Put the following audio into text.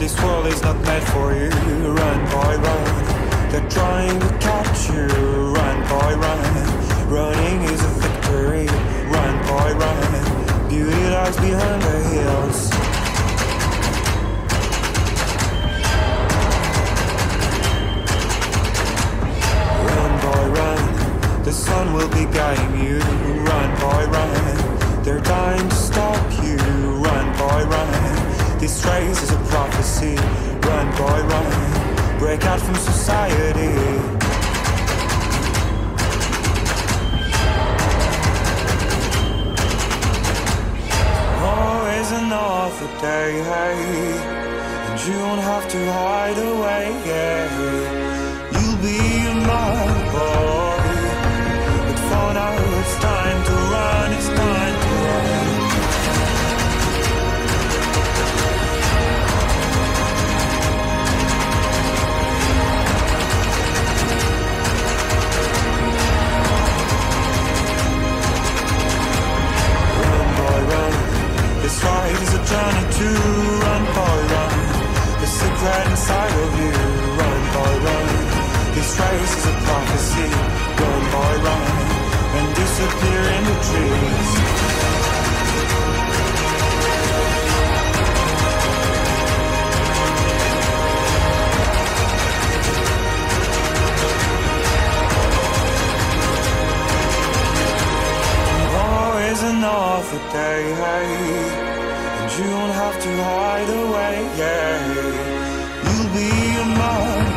This world is not meant for you. Run, boy, run. They're trying to catch you. Run, boy, run. Running is a victory. Run, boy, run. Beauty lies behind the hills. Run, boy, run. The sun will be guiding you. Run, boy, run. They're dying to stop you. Run, boy, run. This race is a prophecy. Run, boy, run. Break out from society. Always another day, hey. And you don't have to hide away, yeah. You'll be my boy. But for now it's time to run, it's time to run. This ride is a journey to run, boy, run. The secret inside of you, run, boy, run. This race is a prophecy, run, boy, run. And disappear in the trees. Always another day, hey. You don't have to hide away, yeah. You'll be a mom.